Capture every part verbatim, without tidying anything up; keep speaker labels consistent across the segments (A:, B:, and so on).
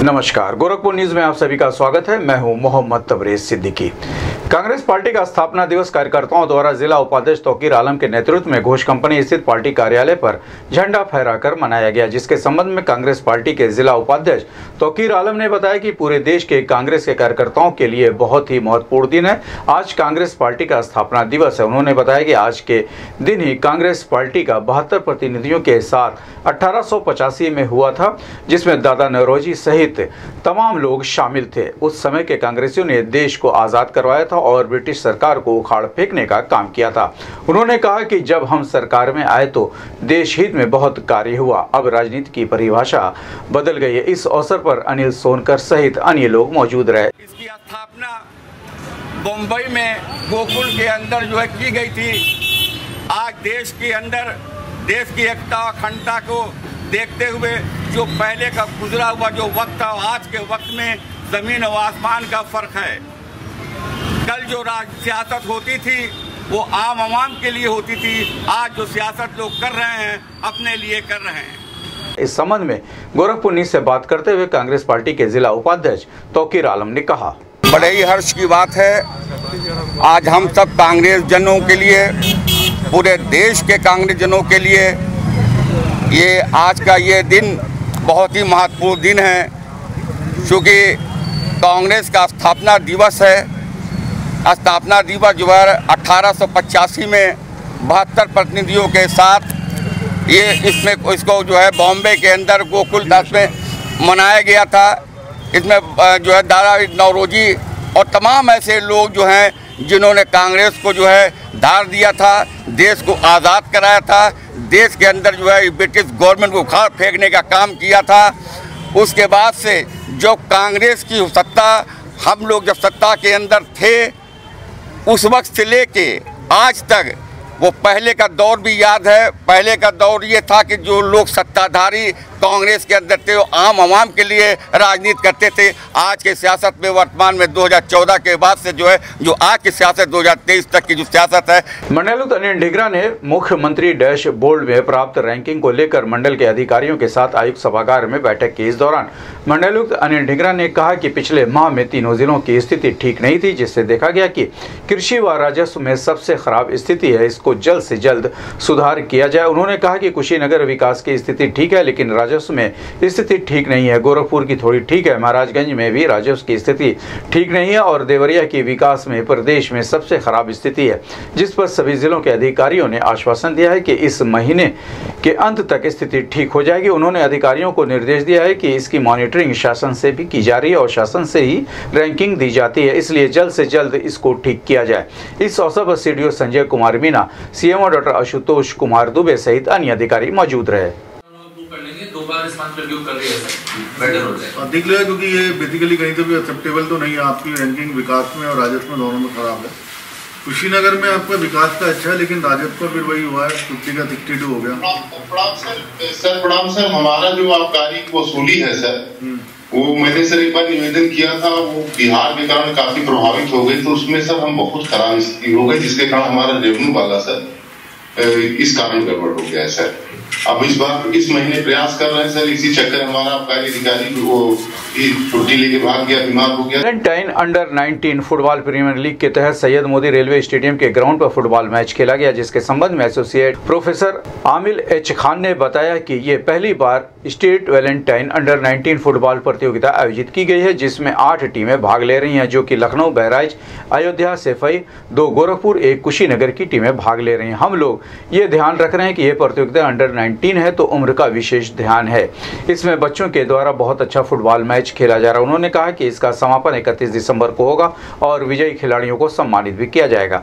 A: नमस्कार, गोरखपुर न्यूज में आप सभी का स्वागत है। मैं हूं मोहम्मद तबरेज सिद्दीकी। कांग्रेस पार्टी का स्थापना दिवस कार्यकर्ताओं द्वारा जिला उपाध्यक्ष तौकीर आलम के नेतृत्व में घोष कंपनी स्थित पार्टी कार्यालय पर झंडा फहराकर मनाया गया, जिसके संबंध में कांग्रेस पार्टी के जिला उपाध्यक्ष तौकीर आलम ने बताया कि पूरे देश के कांग्रेस के कार्यकर्ताओं के लिए बहुत ही महत्वपूर्ण दिन है। आज कांग्रेस पार्टी का स्थापना दिवस है। उन्होंने बताया कि आज के दिन ही कांग्रेस पार्टी का बहत्तर प्रतिनिधियों के साथ अठारह सौ पचासी में हुआ था, जिसमें दादा नौरोजी सहित तमाम लोग शामिल थे। उस समय के कांग्रेसियों ने देश को आजाद करवाया था और ब्रिटिश सरकार को उखाड़ फेंकने का काम किया था। उन्होंने कहा कि जब हम सरकार में आए तो देश हित में बहुत कार्य हुआ। अब राजनीति की परिभाषा बदल गई है। इस अवसर पर अनिल सोनकर सहित अन्य लोग मौजूद रहे।
B: इसकी स्थापना बम्बई में गोकुल के अंदर जो है की गई थी। आज देश के अंदर देश की एकता अखंडता को देखते हुए जो पहले का गुजरा हुआ जो वक्त था, आज के वक्त में जमीन और आसमान का फर्क है। कल जो राज सियासत होती थी वो आम आवाम के लिए होती थी। आज जो सियासत लोग कर रहे हैं अपने लिए कर रहे हैं।
A: इस संबंध में गोरखपुर न्यूज से बात करते हुए कांग्रेस पार्टी के जिला उपाध्यक्ष तौकीर आलम ने कहा,
B: बड़े ही हर्ष की बात है आज हम सब कांग्रेस जनों के लिए, पूरे देश के कांग्रेस जनों के लिए ये आज का ये दिन बहुत ही महत्वपूर्ण दिन है, क्योंकि कांग्रेस का स्थापना दिवस है। स्थापना दिवस जो है अठारह सौ पचासी में बहत्तर प्रतिनिधियों के साथ ये इसमें इसको जो है बॉम्बे के अंदर गोकुल दास में मनाया गया था। इसमें जो है दादा नौरोजी और तमाम ऐसे लोग जो हैं जिन्होंने कांग्रेस को जो है धार दिया था, देश को आज़ाद कराया था, देश के अंदर जो है ब्रिटिश गवर्नमेंट को उखाड़ फेंकने का काम किया था। उसके बाद से जो कांग्रेस की सत्ता, हम लोग जब सत्ता के अंदर थे उस वक्त से लेके आज तक, वो पहले का दौर भी याद है। पहले का दौर ये था कि जो लोग सत्ताधारी कांग्रेस के अंदर थे वो आम आवाम के लिए राजनीति करते थे। आज के सियासत में वर्तमान में दो हज़ार चौदह के बाद से जो है जो आज की सियासत दो हज़ार तेईस तक की जो सियासत है।
A: मंडलायुक्त अनिल ढींगरा ने मुख्यमंत्री डैश बोर्ड में प्राप्त रैंकिंग को लेकर मंडल के अधिकारियों के साथ आयुक्त सभागार में बैठक की। इस दौरान मंडलायुक्त अनिल ढींगरा ने कहा कि पिछले माह में तीनों जिलों की स्थिति ठीक नहीं थी, जिससे देखा गया कि कृषि व राजस्व में सबसे खराब स्थिति है। इसको जल्द से जल्द सुधार किया जाए। उन्होंने कहा कि कुशीनगर विकास की स्थिति ठीक है, लेकिन राजस्व में स्थिति ठीक नहीं है। गोरखपुर की थोड़ी ठीक है, महाराजगंज में भी राजस्व की स्थिति ठीक नहीं है और देवरिया की विकास में प्रदेश में सबसे खराब स्थिति है, जिस पर सभी जिलों के अधिकारियों ने आश्वासन दिया है कि इस महीने के अंत तक स्थिति ठीक हो जाएगी। उन्होंने अधिकारियों को निर्देश दिया है कि इसकी मॉनिटरिंग शासन से भी की जा रही है और शासन से ही रैंकिंग दी जाती है, इसलिए जल्द से जल्द इसको ठीक किया जाए। इस अवसर पर CDO Sanjay Kumar Meena, CMO doctor Ashutosh Kumar Dubey सहित अन्य अधिकारी मौजूद रहे।
C: अधिक लगा क्योंकि ये बेसिकली कहीं से भी एक्सेप्टेबल तो नहीं है। आपकी रैंकिंग विकास में और राजस्व में दोनों में खराब है। कुशीनगर में आपका विकास का अच्छा है, लेकिन राजस्व का फिर वही हुआ है, फिफ्टी का सिक्सटी टू हो गया।
D: प्रणाम सर, सर प्रणाम सर, हमारा जो आबकारी वसूली है सर, वो मैंने सर एक बार निवेदन किया था, वो बिहार के कारण काफी प्रभावित हो गई, तो उसमें सर हम बहुत खराब स्थिति हो गई, जिसके कारण हमारा रेवेन्यू वाला सर इस कारण गड़बड़ हो गया है सर। अब इस बार इस महीने प्रयास कर रहे हैं सर, इसी चक्कर हमारा आबकारी अधिकारी वो छुट्टी लेके भाग गया, बीमार हो गया।
A: Valentine under nineteen football premier league के तहत सैयद मोदी रेलवे स्टेडियम के ग्राउंड पर फुटबॉल मैच खेला गया, जिसके संबंध में associate professor Amil H Khan ने बताया कि ये पहली बार state Valentine under nineteen football प्रतियोगिता आयोजित की गई है, जिसमें आठ टीमें भाग ले रही हैं, जो कि लखनऊ, बहराइच, अयोध्या, सैफई, दो गोरखपुर, एक कुशीनगर की टीमें भाग ले रही हैं। हम लोग ये ध्यान रख रहे हैं कि ये प्रतियोगिता अंडर नाइनटीन है, तो उम्र का विशेष ध्यान है। इसमें बच्चों के द्वारा बहुत अच्छा फुटबॉल मैच खेला जा रहा है। उन्होंने कहा कि इसका समापन इकतीस दिसंबर को होगा और विजयी खिलाड़ियों को सम्मानित भी किया जाएगा।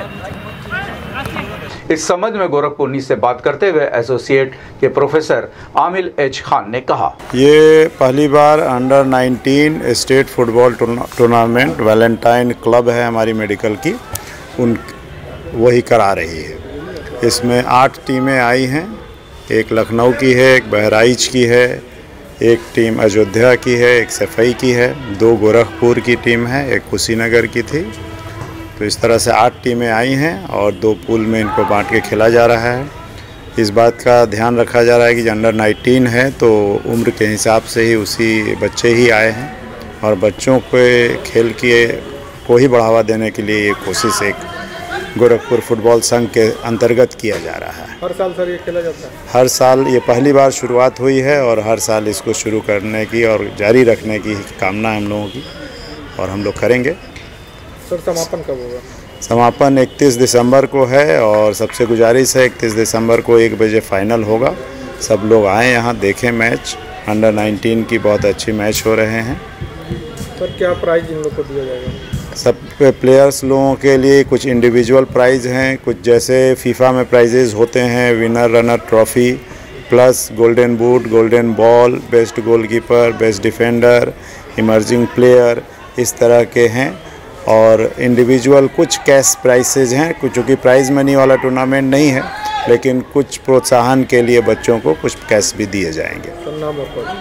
A: इस संबंध में गोरखपुर न्यूज से बात करते हुए एसोसिएट के प्रोफेसर आमिल एच खान ने कहा,
E: ये पहली बार under nineteen state football tournament Valentine club है हमारी मेडिकल की, उन वही करा रही है। इसमें आठ टीमें आई हैं, एक लखनऊ की है, एक बहराइच की है, एक टीम अयोध्या की है, एक सफाई की है, दो गोरखपुर की टीम है, एक कुशीनगर की थी। तो इस तरह से आठ टीमें आई हैं और दो पूल में इनको बांट के खेला जा रहा है। इस बात का ध्यान रखा जा रहा है कि जो अंडर नाइनटीन है तो उम्र के हिसाब से ही उसी बच्चे ही आए हैं और बच्चों के खेल के को ही बढ़ावा देने के लिए ये कोशिश एक गोरखपुर फुटबॉल संघ के अंतर्गत किया जा रहा है।
F: हर साल सर ये खेला जाता है?
E: हर साल, ये पहली बार शुरुआत हुई है और हर साल इसको शुरू करने की और जारी रखने की कामना है हम लोगों की और हम लोग करेंगे।
F: सर समापन कब होगा?
E: समापन इकतीस दिसंबर को है और सबसे गुजारिश है इकतीस दिसंबर को एक बजे फाइनल होगा। सब लोग आएँ यहाँ देखें मैच। अंडर नाइनटीन की बहुत अच्छी मैच हो रहे हैं।
F: सर क्या प्राइज़ इन लोग को दिया जाएगा?
E: सब प्लेयर्स लोगों के लिए कुछ इंडिविजुअल प्राइज़ हैं, कुछ जैसे फीफा में प्राइजेज़ होते हैं, winner runner trophy plus golden boot, golden ball, best goalkeeper, best defender, emerging player, इस तरह के हैं। और इंडिविजुअल कुछ कैश प्राइसेज हैं, कुछ चूँकि प्राइज़ मनी वाला टूर्नामेंट नहीं है लेकिन कुछ प्रोत्साहन के लिए बच्चों को कुछ कैश भी दिए जाएंगे।
F: सर नाम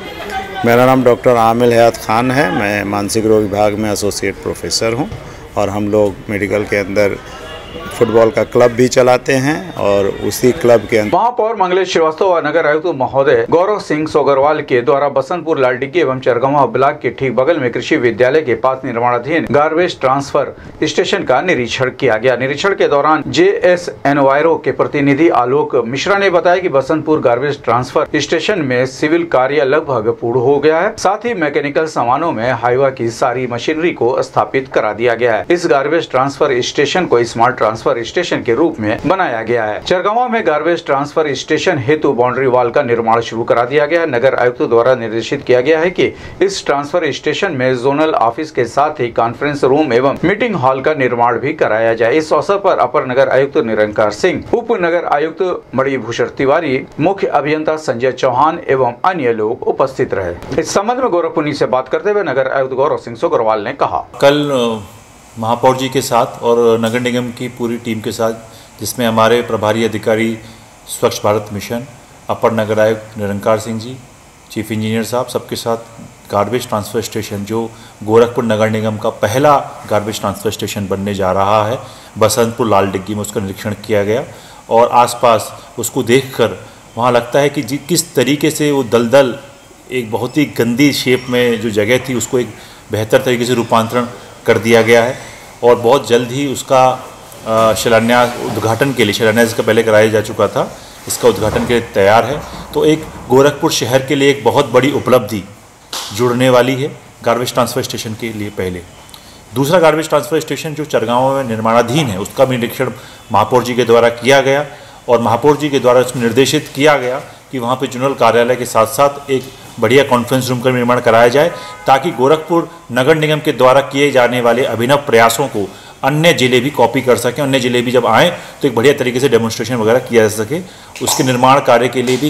F: और
E: मेरा नाम डॉक्टर आमिल हयात खान है। मैं मानसिक रोग विभाग में एसोसिएट प्रोफेसर हूं और हम लोग मेडिकल के अंदर फुटबॉल का क्लब भी चलाते हैं और उसी क्लब के अंदर
A: महापौर मंगलेश श्रीवास्तव और नगर आयुक्त महोदय गौरव सिंह सोगरवाल के द्वारा बसंतपुर लालडिग्गी एवं चरगवा ब्लॉक के ठीक बगल में कृषि विद्यालय के पास निर्माणाधीन गार्बेज ट्रांसफर स्टेशन का निरीक्षण किया गया। निरीक्षण के दौरान जे एस एनवायरो के प्रतिनिधि आलोक मिश्रा ने बताया कि बसंतपुर गार्बेज ट्रांसफर स्टेशन में सिविल कार्य लगभग पूर्ण हो गया है। साथ ही मैकेनिकल सामानों में हाइवा की सारी मशीनरी को स्थापित करा दिया गया है। इस गार्बेज ट्रांसफर स्टेशन को स्मार्ट ट्रांसफर स्टेशन के रूप में बनाया गया है। चरगवा में गार्बेज ट्रांसफर स्टेशन हेतु बाउंड्री वॉल का निर्माण शुरू करा दिया गया है। नगर आयुक्त द्वारा निर्देशित किया गया है कि इस ट्रांसफर स्टेशन में जोनल ऑफिस के साथ ही कॉन्फ्रेंस रूम एवं मीटिंग हॉल का निर्माण भी कराया जाए। इस अवसर पर अपर नगर आयुक्त निरंकार सिंह, उप नगर आयुक्त मणिभूषण तिवारी, मुख्य अभियंता संजय चौहान एवं अन्य लोग उपस्थित रहे। इस संबंध में गोरखपुर से बात करते हुए नगर आयुक्त गौरव सिंह सोगरवाल ने कहा,
G: कल महापौर जी के साथ और नगर निगम की पूरी टीम के साथ, जिसमें हमारे प्रभारी अधिकारी स्वच्छ भारत मिशन, अपर नगर आयुक्त निरंकार सिंह जी, चीफ इंजीनियर साहब, सबके साथ गार्बेज ट्रांसफ़र स्टेशन जो गोरखपुर नगर निगम का पहला गार्बेज ट्रांसफ़र स्टेशन बनने जा रहा है बसंतपुर लालडिग्गी में, उसका निरीक्षण किया गया और आसपास उसको देखकर वहाँ लगता है कि जी किस तरीके से वो दलदल एक बहुत ही गंदी शेप में जो जगह थी उसको एक बेहतर तरीके से रूपांतरण कर दिया गया है और बहुत जल्द ही उसका शिलान्यास उद्घाटन के लिए, शिलान्यास इसका पहले कराया जा चुका था, इसका उद्घाटन के लिए तैयार है। तो एक गोरखपुर शहर के लिए एक बहुत बड़ी उपलब्धि जुड़ने वाली है गार्बेज ट्रांसफ़र स्टेशन के लिए। पहले दूसरा गार्बेज ट्रांसफ़र स्टेशन जो चरगांव में निर्माणाधीन है उसका भी निरीक्षण महापौर जी के द्वारा किया गया और महापौर जी के द्वारा इसमें निर्देशित किया गया कि वहाँ पे जनरल कार्यालय के साथ साथ एक बढ़िया कॉन्फ्रेंस रूम का निर्माण कराया जाए ताकि गोरखपुर नगर निगम के द्वारा किए जाने वाले अभिनव प्रयासों को अन्य जिले भी कॉपी कर सकें। अन्य जिले भी जब आएँ तो एक बढ़िया तरीके से डेमोन्स्ट्रेशन वगैरह किया जा सके। उसके निर्माण कार्य के लिए भी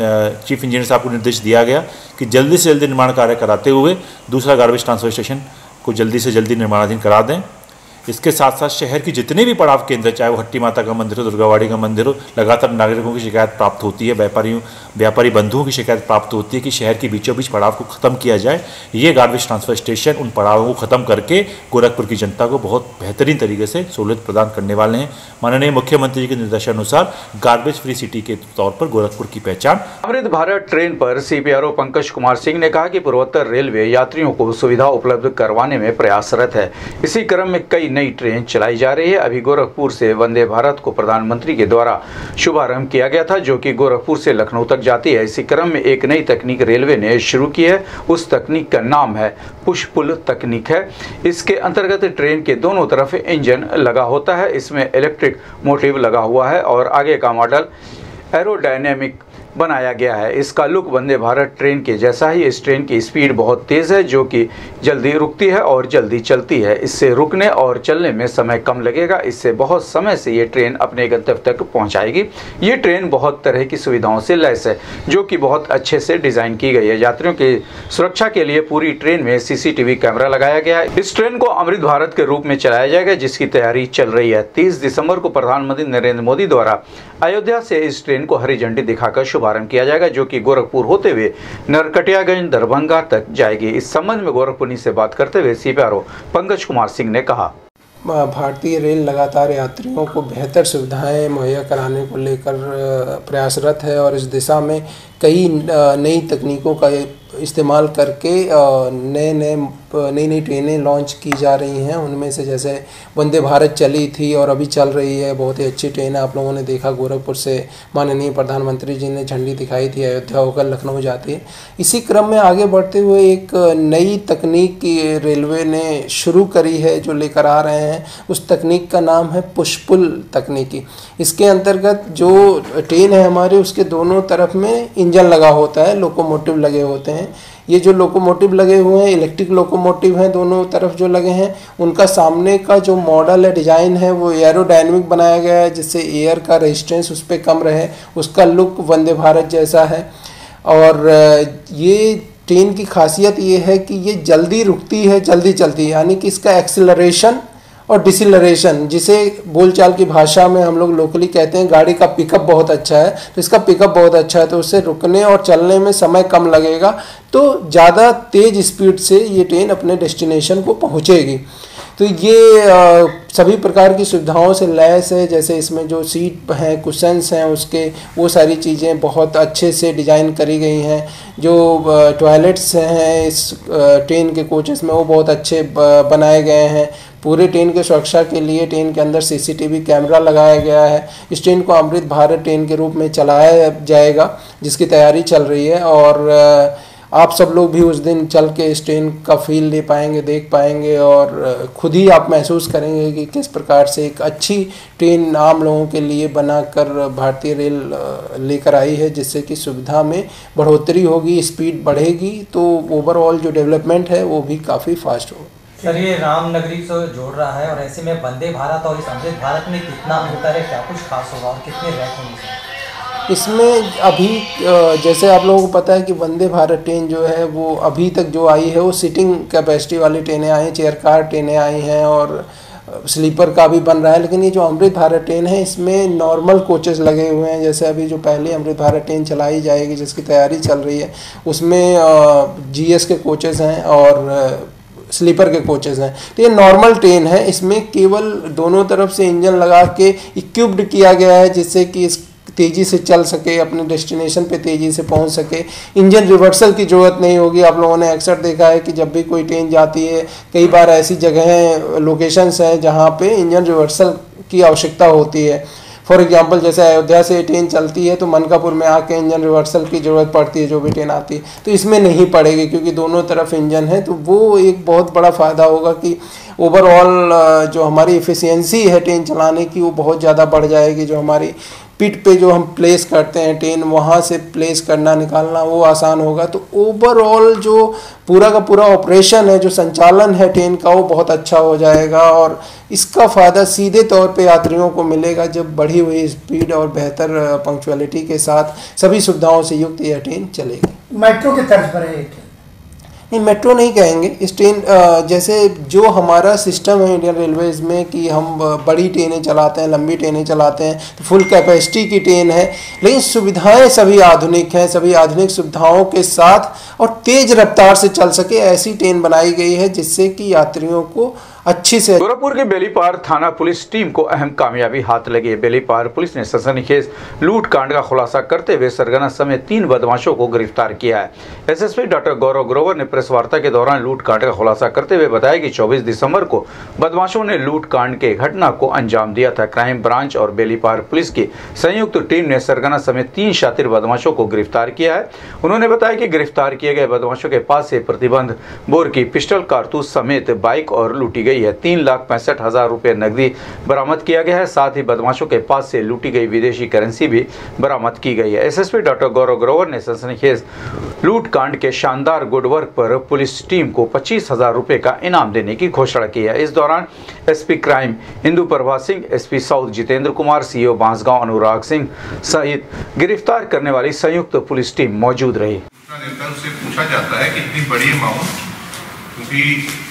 G: चीफ इंजीनियर साहब को निर्देश दिया गया कि जल्दी से जल्दी निर्माण कार्य कराते हुए दूसरा गार्बेज ट्रांसफर स्टेशन को जल्दी से जल्दी निर्माणाधीन करा दें। इसके साथ साथ शहर की जितने भी पड़ाव केंद्र, चाहे वो हट्टी माता का मंदिर हो, दुर्गावाड़ी का मंदिर हो, लगातार नागरिकों की शिकायत प्राप्त होती है, व्यापारियों व्यापारी बंधुओं की शिकायत प्राप्त होती है कि शहर के बीचों बीच पड़ाव को ख़त्म किया जाए। ये गार्बेज ट्रांसफर स्टेशन उन पड़ावों को ख़त्म करके गोरखपुर की जनता को बहुत बेहतरीन तरीके से सहूलियत प्रदान करने वाले हैं। माननीय मुख्यमंत्री जी के निर्देशानुसार गार्बेज फ्री सिटी के तौर पर गोरखपुर की पहचान।
A: अमृत भारत ट्रेन पर सीपीआरओ पंकज कुमार सिंह ने कहा कि पूर्वोत्तर रेलवे यात्रियों को सुविधा उपलब्ध करवाने में प्रयासरत है। इसी क्रम में कई नई ट्रेन चलाई जा रही है। अभी गोरखपुर से वंदे भारत को प्रधानमंत्री के द्वारा शुभारंभ किया गया था जो कि गोरखपुर से लखनऊ तक जाती है। इसी क्रम में एक नई तकनीक रेलवे ने शुरू की है। उस तकनीक का नाम है पुश पुल तकनीक है। इसके अंतर्गत ट्रेन के दोनों तरफ इंजन लगा होता है, इसमें इलेक्ट्रिक मोटिव लगा हुआ है और आगे का मॉडल एरोडायनेमिक बनाया गया है। इसका लुक वंदे भारत ट्रेन के जैसा ही। इस ट्रेन की स्पीड बहुत तेज़ है, जो कि जल्दी रुकती है और जल्दी चलती है। इससे रुकने और चलने में समय कम लगेगा। इससे बहुत समय से ये ट्रेन अपने गंतव्य तक पहुंचाएगी। ये ट्रेन बहुत तरह की सुविधाओं से लैस है, जो कि बहुत अच्छे से डिज़ाइन की गई है। यात्रियों की सुरक्षा के लिए पूरी ट्रेन में सीसीटीवी कैमरा लगाया गया है। इस ट्रेन को अमृत भारत के रूप में चलाया जाएगा, जिसकी तैयारी चल रही है। तीस दिसंबर को प्रधानमंत्री नरेंद्र मोदी द्वारा अयोध्या से इस ट्रेन को हरी झंडी दिखाकर शुभारंभ किया जाएगा, जो कि गोरखपुर होते हुए नरकटियागंज दरभंगा तक जाएगी। इस संबंध में गोरखपुर से बात करते हुए सीपीआरओ पंकज कुमार सिंह ने कहा,
H: भारतीय रेल लगातार यात्रियों को बेहतर सुविधाएं मुहैया कराने को लेकर प्रयासरत है और इस दिशा में कई नई तकनीकों का इस्तेमाल करके नए नए नई नई ट्रेनें लॉन्च की जा रही हैं। उनमें से जैसे वंदे भारत चली थी और अभी चल रही है, बहुत ही अच्छी ट्रेन है। आप लोगों ने देखा गोरखपुर से माननीय प्रधानमंत्री जी ने झंडी दिखाई थी, अयोध्या होकर लखनऊ जाती है। इसी क्रम में आगे बढ़ते हुए एक नई तकनीक की रेलवे ने शुरू करी है जो लेकर आ रहे हैं। उस तकनीक का नाम है पुश-पुल तकनीकी। इसके अंतर्गत जो ट्रेन है हमारे, उसके दोनों तरफ में इंजन लगा होता है, लोकोमोटिव लगे होते हैं। ये जो लोकोमोटिव लगे हुए हैं, इलेक्ट्रिक लोकोमोटिव हैं दोनों तरफ जो लगे हैं। उनका सामने का जो मॉडल है, डिज़ाइन है, वो एयरोडायनेमिक बनाया गया है, जिससे एयर का रेजिस्टेंस उस पर कम रहे। उसका लुक वंदे भारत जैसा है। और ये ट्रेन की खासियत ये है कि ये जल्दी रुकती है, जल्दी चलती है, यानी कि इसका एक्सेलरेशन और डिसिलरेशन, जिसे बोलचाल की भाषा में हम लोग लोकली कहते हैं, गाड़ी का पिकअप बहुत अच्छा है। तो इसका पिकअप बहुत अच्छा है, तो उससे रुकने और चलने में समय कम लगेगा, तो ज़्यादा तेज़ स्पीड से ये ट्रेन अपने डेस्टिनेशन को पहुँचेगी। तो ये आ, सभी प्रकार की सुविधाओं से लैस है। जैसे इसमें जो सीट हैं, कुशन्स हैं उसके, वो सारी चीज़ें बहुत अच्छे से डिज़ाइन करी गई हैं। जो टॉयलेट्स हैं इस ट्रेन के कोचेस में, वो बहुत अच्छे बनाए गए हैं। पूरे ट्रेन के सुरक्षा के लिए ट्रेन के अंदर सीसीटीवी कैमरा लगाया गया है। इस ट्रेन को अमृत भारत ट्रेन के रूप में चलाया जाएगा, जिसकी तैयारी चल रही है। और आप सब लोग भी उस दिन चल के इस ट्रेन का फील ले पाएंगे, देख पाएंगे और खुद ही आप महसूस करेंगे कि किस प्रकार से एक अच्छी ट्रेन आम लोगों के लिए बनाकर भारतीय रेल लेकर आई है, जिससे कि सुविधा में बढ़ोतरी होगी, स्पीड बढ़ेगी, तो ओवरऑल जो डेवलपमेंट है वो भी काफ़ी फास्ट होगा।
I: सर, ये रामनगरी से जोड़ रहा है और ऐसे में वंदे भारत और इस अमृत भारत में कितना अंतर है, क्या कुछ खास होगा और कितने रैक होंगे?
H: इसमें अभी जैसे आप लोगों को पता है कि वंदे भारत ट्रेन जो है वो अभी तक जो आई है वो सिटिंग कैपेसिटी वाली ट्रेनें आई हैं, चेयर कार ट्रेनें आई हैं और स्लीपर का भी बन रहा है। लेकिन ये जो अमृत भारत ट्रेन है, इसमें नॉर्मल कोचेस लगे हुए हैं। जैसे अभी जो पहले अमृत भारत ट्रेन चलाई जाएगी, जिसकी तैयारी चल रही है, उसमें जीएस के कोचेस हैं और स्लीपर के कोचेस हैं। तो ये नॉर्मल ट्रेन है। इसमें केवल दोनों तरफ से इंजन लगा के इक्विप्ड किया गया है, जिससे कि इस तेज़ी से चल सके, अपने डेस्टिनेशन पे तेज़ी से पहुंच सके। इंजन रिवर्सल की ज़रूरत नहीं होगी। आप लोगों ने अक्सर देखा है कि जब भी कोई ट्रेन जाती है, कई बार ऐसी जगहें, लोकेशंस हैं जहां पे इंजन रिवर्सल की आवश्यकता होती है। फॉर एग्जांपल, जैसे अयोध्या से ट्रेन चलती है तो मनकापुर में आके इंजन रिवर्सल की ज़रूरत पड़ती है, जो भी ट्रेन आती है, तो इसमें नहीं पड़ेगी क्योंकि दोनों तरफ इंजन है। तो वो एक बहुत बड़ा फ़ायदा होगा कि ओवरऑल जो हमारी एफिशिएंसी है ट्रेन चलाने की, वो बहुत ज़्यादा बढ़ जाएगी। जो हमारी पिट पे जो हम प्लेस करते हैं ट्रेन, वहाँ से प्लेस करना निकालना वो आसान होगा। तो ओवरऑल जो पूरा का पूरा ऑपरेशन है, जो संचालन है ट्रेन का, वो बहुत अच्छा हो जाएगा और इसका फ़ायदा सीधे तौर पे यात्रियों को मिलेगा जब बढ़ी हुई स्पीड और बेहतर पंक्चुअलिटी के साथ सभी सुविधाओं से युक्त यह ट्रेन चलेगी।
J: मेट्रो के तर्ज पर है?
H: नहीं, मेट्रो नहीं कहेंगे। इस ट्रेन जैसे जो हमारा सिस्टम है इंडियन रेलवेज में कि हम बड़ी ट्रेनें चलाते हैं, लंबी ट्रेनें चलाते हैं, तो फुल कैपेसिटी की ट्रेन है, लेकिन सुविधाएं सभी आधुनिक हैं। सभी आधुनिक सुविधाओं के साथ और तेज़ रफ्तार से चल सके ऐसी ट्रेन बनाई गई है, जिससे कि यात्रियों को अच्छी से।
A: गोरखपुर के बेलीपार थाना पुलिस टीम को अहम कामयाबी हाथ लगी है। बेलीपार पुलिस ने सनसनीखेज लूट कांड का खुलासा करते हुए सरगना समेत तीन बदमाशों को गिरफ्तार किया है। एसएसपी डॉक्टर गौरव ग्रोवर ने प्रेस वार्ता के दौरान लूट कांड का खुलासा करते हुए बताया कि चौबीस दिसंबर को बदमाशों ने लूट कांड के घटना को अंजाम दिया था। क्राइम ब्रांच और बेलीपार पुलिस की संयुक्त टीम ने सरगना समेत तीन शातिर बदमाशों को गिरफ्तार किया है। उन्होंने बताया कि गिरफ्तार किए गए बदमाशों के पास से प्रतिबंध बोर की पिस्टल, कारतूस समेत बाइक और लूटी गई है। तीन लाख पैंसठ हजार रुपये नकदी बरामद किया गया है। साथ ही बदमाशों के पास से लूटी गई विदेशी करेंसी भी बरामद की गई है। एसएसपी डॉक्टर गौरव ग्रोवर ने सनसनीखेज लूट कांड के शानदार गुडवर्क पर पुलिस टीम को पच्चीस हजार रुपये का इनाम देने की घोषणा की है। इस दौरान SP crime Indu Prabha Singh, SP south Jitendra Kumar, CO Bansgaon Anurag Singh सहित गिरफ्तार करने वाली संयुक्त पुलिस टीम मौजूद रही।
J: उससे पूछा जाता है कि इतनी बड़ी अमाउंट, क्योंकि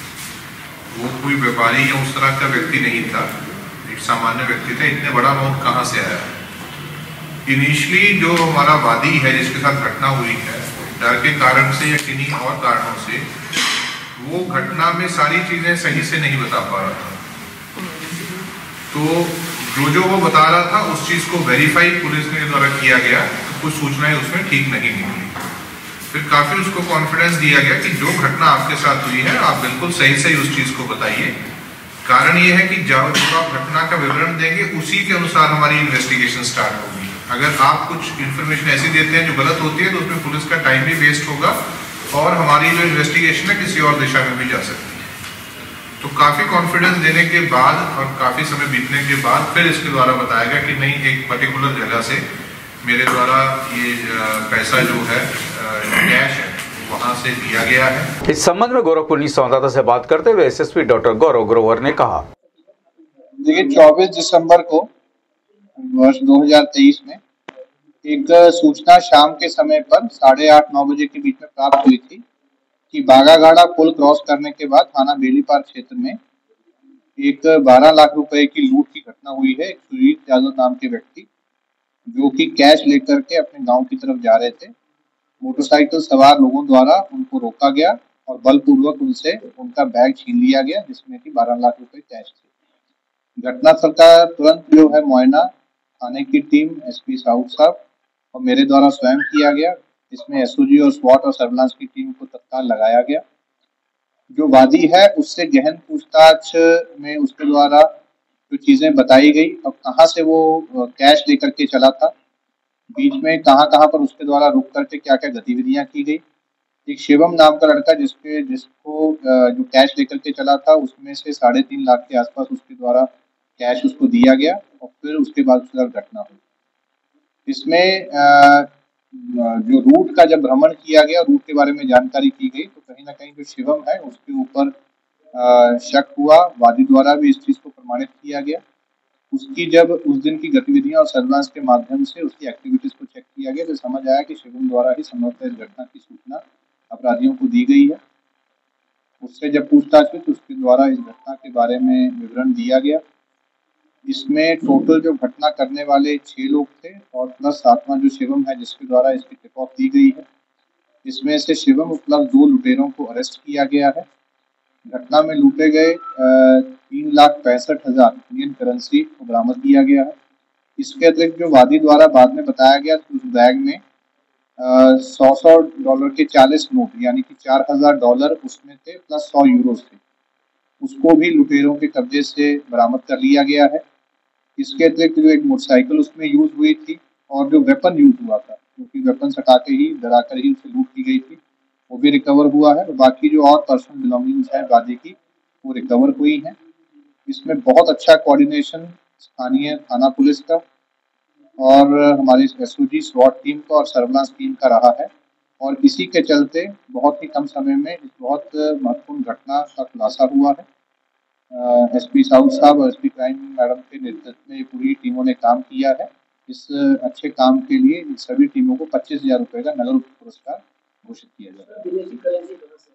J: वो कोई व्यापारी या उस तरह का व्यक्ति नहीं था, एक सामान्य व्यक्ति था, इतने बड़ा अमाउंट कहाँ से आया। इनिशियली जो हमारा वादी है जिसके साथ घटना हुई है, डर के कारण से या किन्हीं और कारणों से वो घटना में सारी चीजें सही से नहीं बता पा रहा था। तो जो जो वो बता रहा था उस चीज को वेरीफाई पुलिस के द्वारा किया गया, तो कुछ सूचनाएं उसमें ठीक नहीं निकली। फिर काफी उसको कॉन्फिडेंस दिया गया कि जो घटना आपके साथ हुई है आप बिल्कुल सही सही उस चीज को बताइए। कारण ये है कि जब आप घटना का विवरण देंगे उसी के अनुसार हमारी इन्वेस्टिगेशन स्टार्ट होगी। अगर आप कुछ इन्फॉर्मेशन ऐसी देते हैं जो गलत होती है तो उसमें पुलिस का टाइम भी वेस्ट होगा और हमारी जो इन्वेस्टिगेशन है किसी और दिशा में भी जा सकती है। तो काफी कॉन्फिडेंस देने के बाद और काफी समय बीतने के बाद फिर इसके द्वारा बताया गया कि नहीं, एक पर्टिकुलर जगह से मेरे द्वारा ये पैसा जो है कैश है वहां से दिया गया है।
A: इस संबंध में गोरखपुर संवाददाता से बात करते हुए एसएसपी डॉक्टर गौरव ग्रोवर ने कहा,
K: देखिए चौबीस दिसंबर को वर्ष दो हज़ार तेईस में एक सूचना शाम के समय पर साढ़े आठ नौ बजे के बीच में प्राप्त हुई थी कि बागागाड़ा पुल क्रॉस करने के बाद थाना बेलीपार क्षेत्र में एक बारह लाख रुपए की लूट की घटना हुई है। एक सुजीत यादव नाम के व्यक्ति जो कि कैश लेकर के अपने गांव की तरफ जा रहे थे, मोटरसाइकिल सवार लोगों द्वारा उनको रोका गया और बलपूर्वक उनसे उनका बैग छीन लिया गया जिसमें कि बारह लाख रुपए कैश थे। घटनास्थल का तुरंत जो है मुआयना थाने की टीम, एसपी साउथ साहब और मेरे द्वारा स्वयं किया गया। इसमें एसओजी और स्वाट और सर्विलांस की टीम को तत्काल लगाया गया। जो वादी है उससे गहन पूछताछ में उसके द्वारा जो चीजें बताई गई, अब कहाँ से वो कैश लेकर के चला था, बीच में कहाँ कहाँ पर उसके द्वारा रुक करके क्या क्या गतिविधियां की गई। एक शिवम नाम का लड़का जिसके जिसको जो कैश लेकर के चला था उसमें से साढ़े तीन लाख के आसपास उसके द्वारा कैश उसको दिया गया और फिर उसके बाद उसके साथ घटना हुई। इसमें जो रूट का जब भ्रमण किया गया, रूट के बारे में जानकारी की गई तो कहीं ना कहीं जो शिवम है उसके ऊपर शक हुआ। वादी द्वारा भी इस चीज को प्रमाणित किया गया। उसकी जब उस दिन की गतिविधियां और सर्विलांस के माध्यम से उसकी एक्टिविटीज को चेक किया गया तो समझ आया कि शिवम द्वारा ही संभवतः इस घटना की सूचना अपराधियों को दी गई है। उससे जब पूछताछ हुई तो उसके द्वारा इस घटना के बारे में विवरण दिया गया। इसमें टोटल जो घटना करने वाले छह लोग थे और प्लस सातवां जो शिवम है जिसके द्वारा इसकी टिप ऑफ दी गई है। इसमें से शिवम प्लस दो लुटेरों को अरेस्ट किया गया है। घटना में लूटे गए तीन लाख पैंसठ हजार इंडियन करेंसी को बरामद किया गया है। इसके अतिरिक्त जो वादी द्वारा बाद में बताया गया तो उस बैग में सौ सौ डॉलर के चालीस नोट यानी कि चार हजार डॉलर उसमें थे प्लस सौ यूरो थे, उसको भी लुटेरों के कब्जे से बरामद कर लिया गया है। इसके अतिरिक्त जो एक मोटरसाइकिल उसमें यूज हुई थी और जो वेपन यूज हुआ था, क्योंकि वेपन सटा के ही डरा कर ही उसे लूट की गई थी, वो भी रिकवर हुआ है। और बाकी जो और पर्सनल बिलोंगिंग्स है वादी की वो रिकवर हुई हैं। इसमें बहुत अच्छा कोऑर्डिनेशन स्थानीय थाना पुलिस का और हमारी एसओजी स्वाट टीम का और सर्विलांस टीम का रहा है और इसी के चलते बहुत ही कम समय में इस बहुत महत्वपूर्ण घटना का खुलासा हुआ है। एसपी साउथ साहब और एसपी क्राइम मैडम के नेतृत्व में पूरी टीमों ने काम किया है। इस अच्छे काम के लिए इन सभी टीमों को पच्चीस हजार रुपये का नगद पुरस्कार घोषित किया जा रहा है।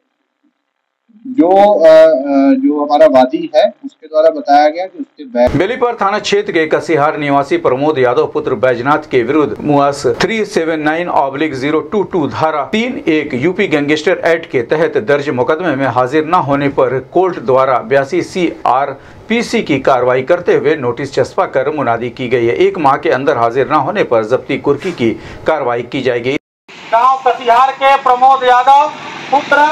K: जो जो हमारा वादी है उसके द्वारा बताया गया कि उसके बैग
A: बेलीपार थाना क्षेत्र के कसिहार निवासी प्रमोद यादव पुत्र बैजनाथ के विरुद्ध मुआस three seven nine oblique zero two two धारा तीन एक यूपी गैंगस्टर एक्ट के तहत दर्ज मुकदमे में हाजिर न होने पर कोर्ट द्वारा बयासी सी आर पी सी की कार्रवाई करते हुए नोटिस चस्पा कर मुनादी की गई है। एक माह के अंदर हाजिर न होने पर जब्ती कुर्की की कार्रवाई की जाएगी।
L: गाँव कसिहार के प्रमोद यादव पुत्र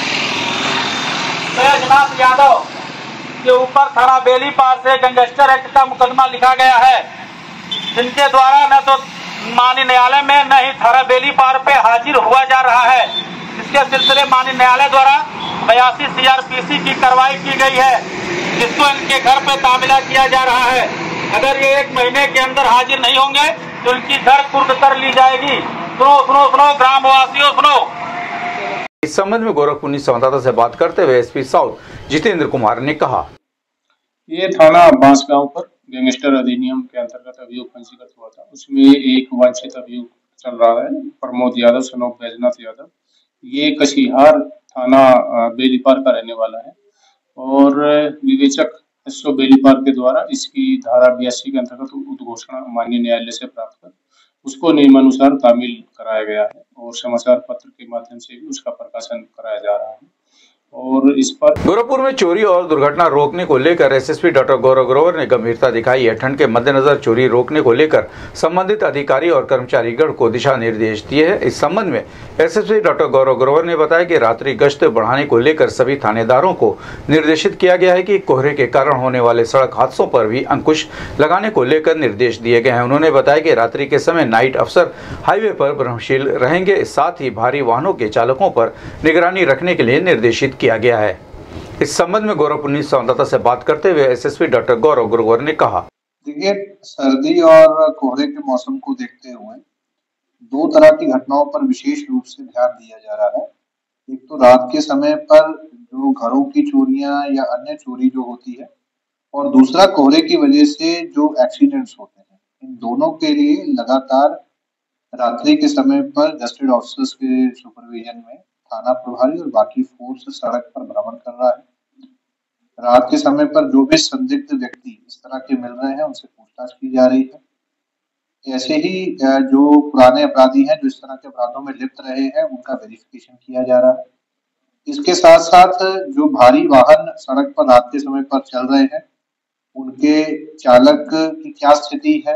L: बैजनाथ यादव के ऊपर थाना बेलीपार से गैंगस्टर एक्ट का मुकदमा लिखा गया है, जिनके द्वारा न तो माननीय न्यायालय में न ही थाना बेलीपार पे हाजिर हुआ जा रहा है। जिसके सिलसिले माननीय न्यायालय द्वारा बयासी सीआरपीसी की कार्रवाई की गई है, जिसको इनके घर पे तामिला किया जा रहा है। अगर ये एक महीने के अंदर हाजिर नहीं होंगे तो इनकी घर कुर्द कर ली जाएगी। सुनो सुनो सुनो ग्रामवासियों सुनो।
A: इस संबंध में गोरखपुर संवाददाता से बात करते हुए एसपी साउथ जितेंद्र कुमार ने कहा,
M: ये थाना बांसगांव पर गैंगस्टर अधिनियम के अंतर्गत अभियोग पंजीकृत हुआ था। उसमें एक वांछित अभियोग चल रहा है, प्रमोद यादव सन ऑफ बैजनाथ यादव। ये कशिहार थाना बेलीपार का रहने वाला है और विवेचक एसओ बेलीपार के द्वारा इसकी धारा बयासी के अंतर्गत उद्घोषणा माननीय न्यायालय से प्राप्त कर उसको नियमानुसार तामील कराया गया है और समाचार पत्र के माध्यम से भी उसका प्रकाशन कराया जा रहा है। और इस पर
A: गोरखपुर में चोरी और दुर्घटना रोकने को लेकर एसएसपी डॉक्टर गौरव ग्रोवर ने गंभीरता दिखाई है। ठंड के मद्देनजर चोरी रोकने को लेकर संबंधित अधिकारी और कर्मचारीगण को दिशा निर्देश दिए हैं। इस संबंध में एसएसपी डॉक्टर गौरव ग्रोवर ने बताया कि रात्रि गश्त बढ़ाने को लेकर सभी थानेदारों को निर्देशित किया गया है कि कोहरे के कारण होने वाले सड़क हादसों पर भी अंकुश लगाने को लेकर निर्देश दिए गए हैं। उन्होंने बताया कि रात्रि के समय नाइट अफसर हाईवे पर ब्रह्मशील रहेंगे, साथ ही भारी वाहनों के चालकों पर निगरानी रखने के लिए निर्देशित किया गया है। इस संबंध में गोरखपुर संवाददाता से बात करते हुए एसएसपी डॉक्टर गौरव ग्रोवर ने कहा,
K: देखिए, सर्दी और कोहरे के मौसम को देखते हुए दो तरह की घटनाओं पर विशेष रूप से ध्यान दिया जा रहा है। एक तो रात के समय पर जो घरों की चोरियां या अन्य चोरी जो होती है, और दूसरा कोहरे की वजह से जो एक्सीडेंट्स होते हैं। इन दोनों के लिए लगातार रात्रि के समय पर गस्टेड ऑफिसर्स के सुपरविजन में थाना प्रभारी और बाकी फोर्स सड़क पर भ्रमण कर रहा है। रात के समय पर जो भी संदिग्ध व्यक्ति इस तरह के मिल रहे हैं उनसे पूछताछ की जा रही है। ऐसे ही जो पुराने अपराधी हैं जो इस तरह के अपराधों में लिप्त रहे हैं उनका वेरिफिकेशन किया जा रहा है। इसके साथ साथ जो भारी वाहन सड़क पर रात के समय पर चल रहे हैं उनके चालक की क्या स्थिति है,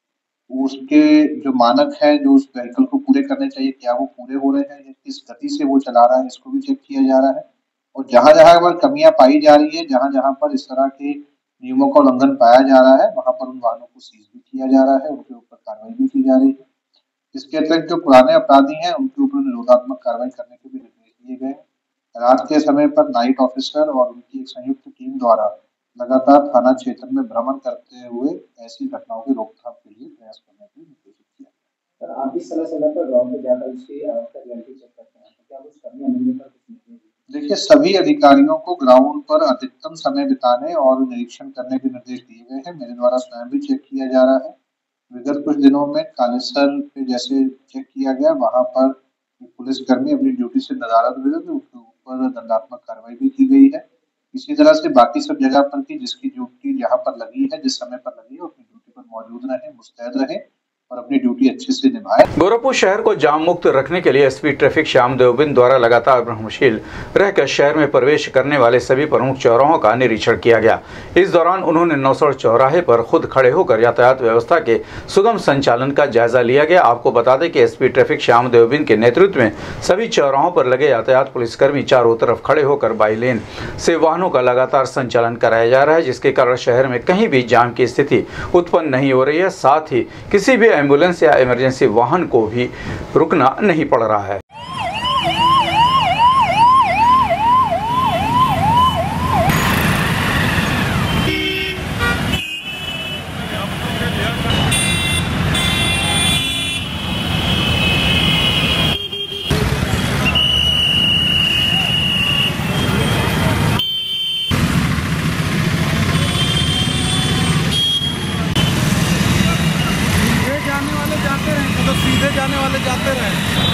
K: उसके जो मानक है जो उस व्हीकल को पूरे करने चाहिए क्या वो पूरे हो रहे हैं या किस गति से वो चला रहा है, इसको भी चेक किया जा रहा है। और जहां जहां पर कमियां पाई जा रही है, जहां जहां पर इस तरह के नियमों का उल्लंघन पाया जा रहा है, वहां पर उन वाहनों को सीज भी किया जा रहा है, उनके ऊपर कार्रवाई भी की जा रही है। इसके अतिरिक्त जो पुराने अपराधी हैं उनके ऊपर निरोधात्मक कार्रवाई करने के भी निर्देश दिए गए। रात के समय पर नाइट ऑफिसर और उनकी एक संयुक्त टीम द्वारा लगातार थाना क्षेत्र में भ्रमण करते हुए ऐसी घटनाओं की रोकथाम के लिए प्रयास करने के लिए निर्देशित किया।
N: सर, आप भी समय समय पर गांव में जाकर उसकी आपका रियलिटी चेक करते हैं, तो क्या कुछ करने मिलने पर कुछ?
K: देखिए, सभी अधिकारियों को ग्राउंड पर अधिकतम समय बिताने और निरीक्षण करने के निर्देश दिए गए हैं। मेरे द्वारा स्वयं भी चेक किया जा रहा है। विगत कुछ दिनों में कालेसर पे जैसे चेक किया गया, वहां पर पुलिसकर्मी अपनी ड्यूटी से नदारद हुए थे, उसके ऊपर दंडात्मक कार्रवाई भी की गई है। इसी तरह से बाकी सब जगह पर की जिसकी ड्यूटी जहाँ पर लगी है, जिस समय पर लगी है, अपनी ड्यूटी पर मौजूद रहे, मुस्तैद रहे और अपनी ड्यूटी अच्छे से निभाए।
A: गोरखपुर शहर को जाम मुक्त रखने के लिए एसपी ट्रैफिक श्याम देवबिंद द्वारा लगातार ब्रह्मशील रहकर शहर में प्रवेश करने वाले सभी प्रमुख चौराहों का निरीक्षण किया गया। इस दौरान उन्होंने नौसड़ चौराहे पर खुद खड़े होकर यातायात व्यवस्था के सुगम संचालन का जायजा लिया गया। आपको बता दें कि एसपी ट्रैफिक श्याम देवबिंद के नेतृत्व में सभी चौराहों पर लगे यातायात पुलिसकर्मी चारों तरफ खड़े होकर बाई लेन से वाहनों का लगातार संचालन कराया जा रहा है, जिसके कारण शहर में कहीं भी जाम की स्थिति उत्पन्न नहीं हो रही है। साथ ही किसी भी एम्बुलेंस या इमरजेंसी वाहन को भी रुकना नहीं पड़ रहा है।
F: जाने वाले जाते रहे।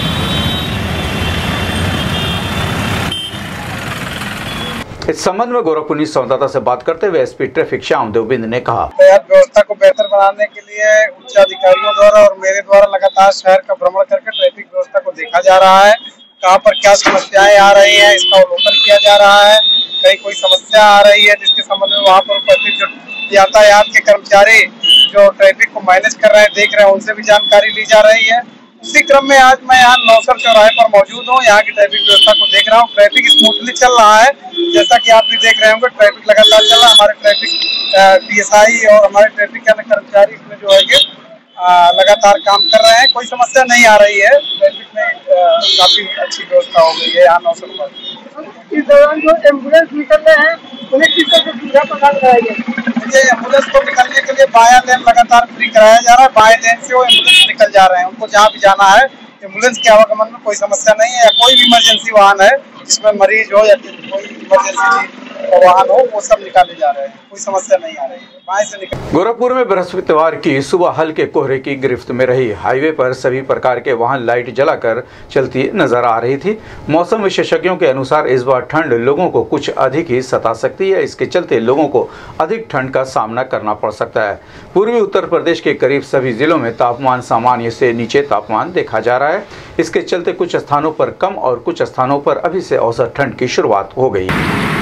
A: इस संबंध में गोरखपुर संवाददाता से बात करते हुए एसपी ट्रैफिक श्याम देवबिंद ने कहा,
O: यातायात व्यवस्था को बेहतर बनाने के लिए उच्च अधिकारियों द्वारा और मेरे द्वारा लगातार शहर का भ्रमण करके ट्रैफिक व्यवस्था को देखा जा रहा है। कहाँ पर क्या समस्याएं आ रही है इसका अवलोकन किया जा रहा है। कहीं कोई समस्या आ रही है जिसके संबंध में वहाँ पर उपस्थित जो यातायात के कर्मचारी जो ट्रैफिक को मैनेज कर रहे हैं, देख रहे हैं, उनसे भी जानकारी ली जा रही है। उसी क्रम में आज मैं यहाँ नौसर चौराहे पर मौजूद हूँ। यहाँ की ट्रैफिक व्यवस्था को देख रहा हूँ। ट्रैफिक स्मूथली चल रहा है, जैसा कि आप भी देख रहे होंगे। ट्रैफिक लगातार चल रहा है। हमारे ट्रैफिक पीएसआई और हमारे ट्रैफिक के कर्मचारी इसमें जो है कि लगातार काम कर रहे हैं। कोई समस्या नहीं आ रही है। ट्रैफिक में काफी अच्छी व्यवस्था हो गई है यहाँ नौसर पर।
P: इस दौरान जो एम्बुलेंस निकल रहे हैं उन्हें किस तरह से सुविधा प्रदान कराई गई?
O: ये एम्बुलेंस को निकलने के लिए बाया लेन लगातार फ्री कराया जा रहा है। बाया लेन से वो एम्बुलेंस निकल जा रहे हैं, उनको जहाँ भी जाना है एम्बुलेंस के आवागमन में कोई समस्या नहीं है। या कोई भी इमरजेंसी वाहन है जिसमें मरीज हो या कोई इमरजेंसी वाहन हो वो सब निकाले जा रहे हैं, कोई समस्या नहीं आ रही है। बाएं से निकल
A: गोरखपुर में बृहस्पतिवार की सुबह हल्के कोहरे की गिरफ्त में रही। हाईवे पर सभी प्रकार के वाहन लाइट जलाकर चलती नजर आ रही थी। मौसम विशेषज्ञों के अनुसार इस बार ठंड लोगों को कुछ अधिक ही सता सकती है। इसके चलते लोगों को अधिक ठंड का सामना करना पड़ सकता है। पूर्वी उत्तर प्रदेश के करीब सभी जिलों में तापमान सामान्य से नीचे तापमान देखा जा रहा है। इसके चलते कुछ स्थानों पर कम और कुछ स्थानों पर अभी से औसत ठंड की शुरुआत हो गई।